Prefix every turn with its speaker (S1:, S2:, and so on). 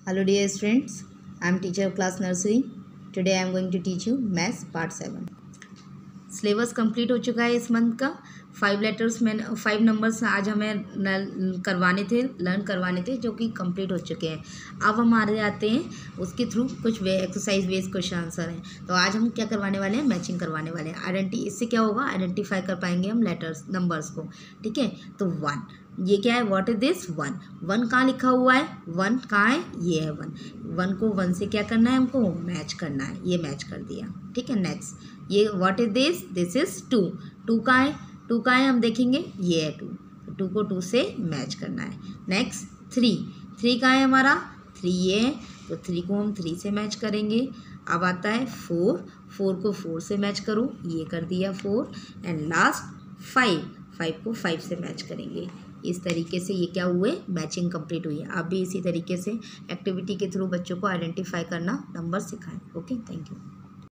S1: Hello dear students, I am teacher of class nursery. Today I am going to teach you maths part 7. Syllabus complete हो चुका है इस month का। 5 numbers आज हमें learn करवाने थे जो कि कंप्लीट हो चुके हैं। अब हम आ जाते हैं उसके थ्रू कुछ एक्सरसाइज बेस्ड क्वेश्चन आंसर हैं। तो आज हम क्या करवाने वाले हैं, मैचिंग करवाने वाले हैं। इससे क्या होगा, आइडेंटिफाई कर पाएंगे हम लेटर्स नंबर्स को। ठीक है, तो 1 ये क्या है, व्हाट इज दिस 1 कहाँ लिखा हुआ है, 1 कहाँ है, ये है 1 को 1 से क्या करना है, हमको मैच करना है। ये मैच कर दिया। ठीक है, नेक्स्ट ये व्हाट इज दिस इज 2 कहाँ है, 2 कहाँ है, हम देखेंगे ये है 2 को 2 से मैच करना है। नेक्स्ट 3 कहाँ है हमारा, 3 ये है, तो 3 को हम 3 से मैच करेंगे। अब आता है 4 को 4 से मैच करो, ये कर दिया 4। एंड लास्ट 5 को 5 से मैच करेंगे। इस तरीके से ये क्या हुए, मैचिंग कंप्लीट हुई है। आप भी इसी तरीके से एक्टिविटी के थ्रू बच्चों को आइडेंटिफाई करना नंबर सिखाएं। Okay, thank you.